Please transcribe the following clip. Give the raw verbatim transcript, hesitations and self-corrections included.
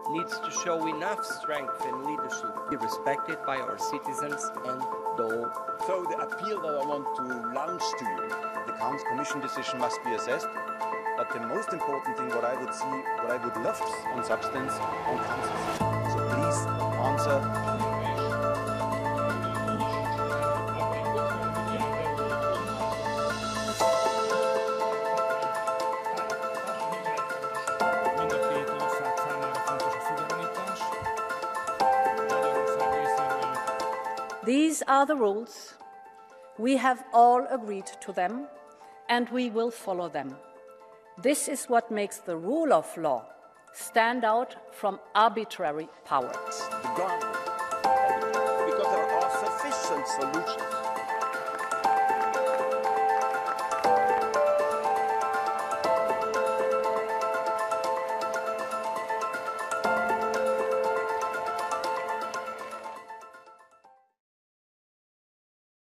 needs to show enough strength and leadership to be respected by our citizens and the whole. So the appeal that I want to launch to you, the Council Commission decision must be assessed, but the most important thing what I would see, what I would love on substance, on Council. So please answer. These are the rules. We have all agreed to them, and we will follow them. This is what makes the rule of law stand out from arbitrary power. The government, because there are sufficient solutions